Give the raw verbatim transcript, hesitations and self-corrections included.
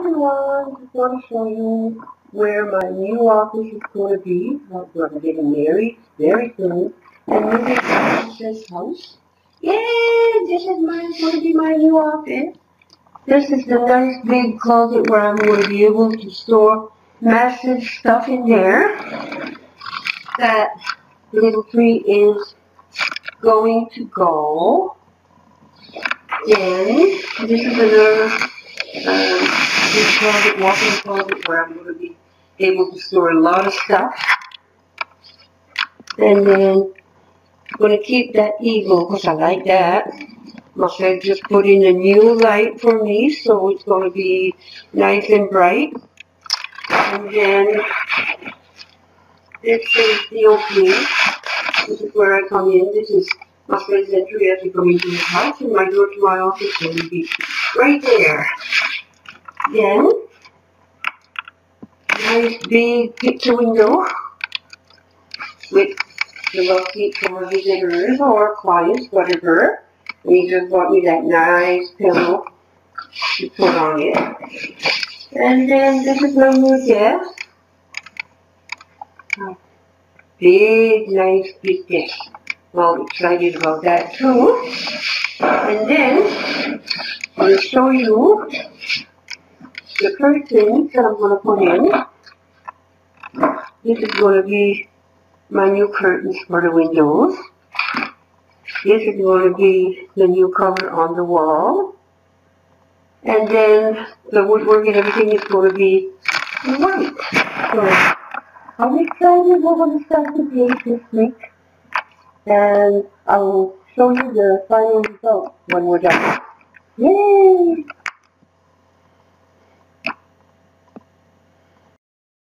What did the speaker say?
everyone, just want to show you where my new office is going to be. I'm getting married very soon and moving to this house. Yay! This is my, going to be my new office. This is the nice big closet where I'm going to be able to store massive stuff in there. That little tree is going to go. Then this is another um, big closet, walk-in closet where I'm going to be able to store a lot of stuff. And then I'm going to keep that eagle because I like that. My friend just put in a new light for me, so it's going to be nice and bright. And then this is the opening. This is where I come in. This is my friend's entry as we come into the house, and my door to my office will be right there. Then, nice big picture window with the love seat for visitors or clients, whatever. And he just bought me that nice pillow to put on it. And then this is my new desk. Big, nice, big desk. Well, excited about that too. And then I'm going to show you the curtains that I'm going to put in. This is going to be my new curtains for the windows. This is going to be the new cover on the wall. And then the woodwork and everything is going to be white. So I'm excited. We're going to start the day this week. And I will show you the final result when we're done. Yay!